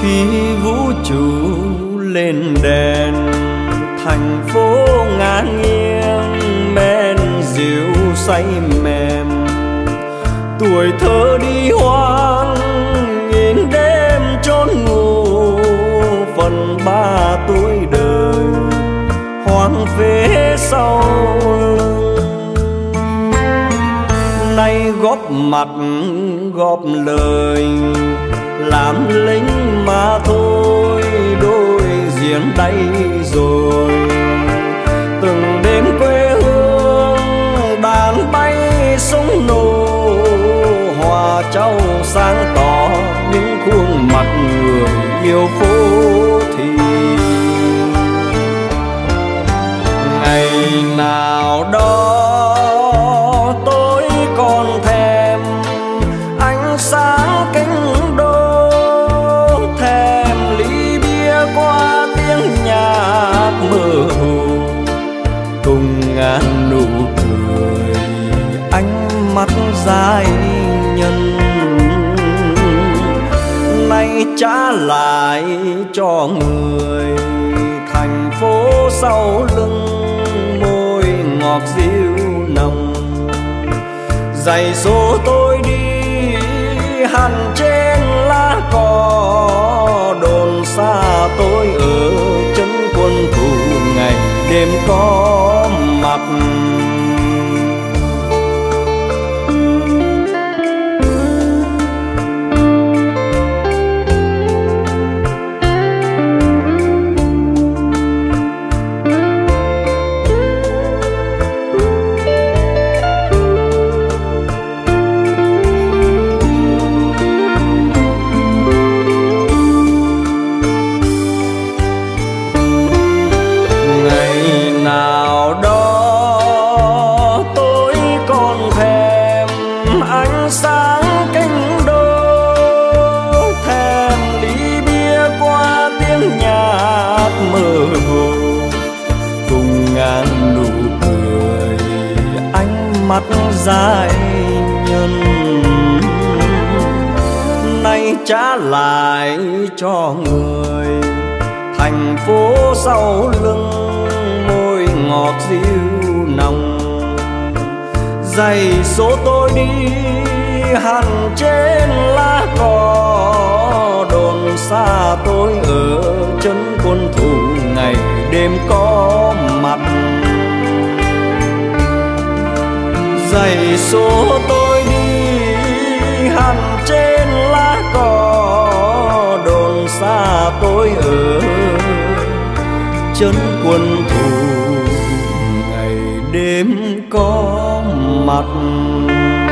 Khi vũ trụ lên đèn, thành phố ngang nghiêng men rượu say mềm. Tuổi thơ đi hoang nhìn đêm trốn ngủ, phần 3 tuổi đời hoang phế sau lưng. Nay góp mặt góp lời làm lính mà thôi, đôi giếng đây rồi. Từng đêm quê hương đàn bay súng nổ, hòa châu sáng tỏ những khuôn mặt người yêu phố thị. Ngày nào đó tôi còn thèm ánh sáng kinh đô, thèm ly bia qua tiếng nhạc mơ hồ, cùng ngàn nụ cười ánh mắt giai nhân. Nay trả lại cho người thành phố sau lưng, môi ngọt dịu nồng. Giày số tôi đi hằn trên lá cỏ, đồn xa tôi ở chân quân thủ ngày đêm có mặt. Mắt giai nhân nay trả lại cho người thành phố sau lưng, môi ngọt dịu nồng. Giày số tôi đi hằn trên lá cỏ, đồn xa tôi ở chân quân thủ ngày đêm có mặt. Giày số tôi đi hằn trên lá cỏ, đồn xa tôi ở chân quân thủ ngày đêm có mặt.